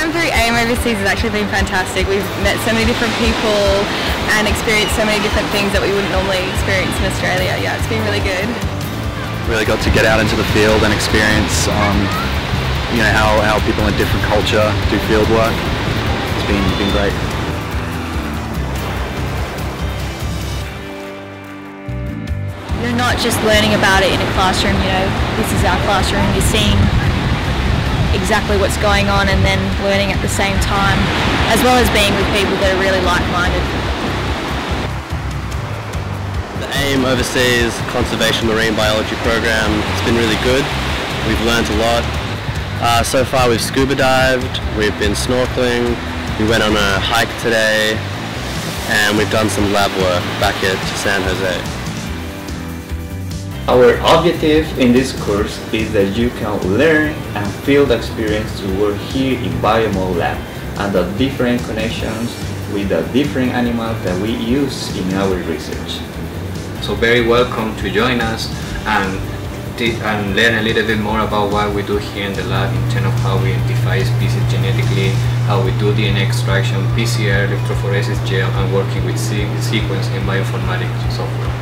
time through AIM overseas has actually been fantastic. We've met so many different people and experienced so many different things that we wouldn't normally experience in Australia. Yeah, it's been really good. Really got to get out into the field and experience how people in different culture do field work. It's been great. You're not just learning about it in a classroom, this is our classroom, you're seeing exactly what's going on and then learning at the same time, as well as being with people that are really like-minded. The AIM Overseas Conservation Marine Biology program has been really good. We've learnt a lot. So far we've scuba dived, we've been snorkeling, we went on a hike today, and we've done some lab work back at San Jose. Our objective in this course is that you can learn and feel the experience to work here in Biomol Lab and the different connections with the different animals that we use in our research. So very welcome to join us and learn a little bit more about what we do here in the lab in terms of how we identify species genetically, how we do DNA extraction, PCR, electrophoresis gel, and working with sequence and bioinformatics software.